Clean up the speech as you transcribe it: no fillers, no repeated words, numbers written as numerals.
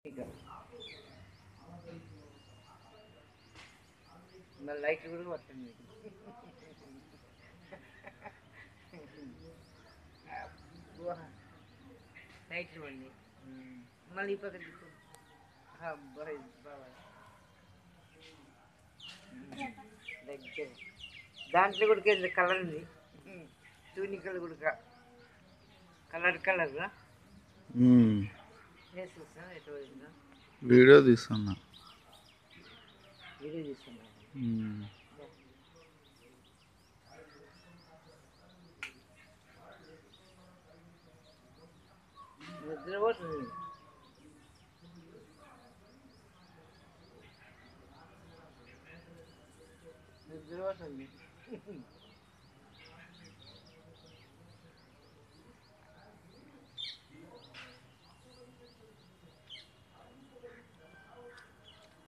ఇక మళ్ళీ లైట్లు కూడా వస్తుంది లైట్లు అండి మళ్ళీ ఈ పక్క దిక్కు అబ్బాయి బాగా దగ్గర దాంట్లో కూడా కలర్ ఉంది తూనికలు కూడా కలర్ కలర్ వీడియో తీస్తున్నా వీడియో తీస్తున్నా నిద్రపోతుంది నిద్రపోతుంది